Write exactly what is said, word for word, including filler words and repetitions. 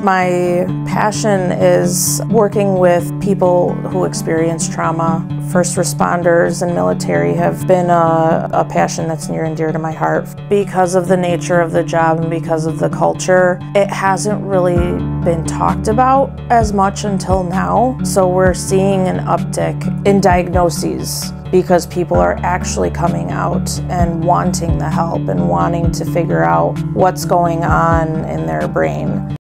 My passion is working with people who experience trauma. First responders and military have been a, a passion that's near and dear to my heart. Because of the nature of the job and because of the culture, it hasn't really been talked about as much until now. So we're seeing an uptick in diagnoses because people are actually coming out and wanting the help and wanting to figure out what's going on in their brain.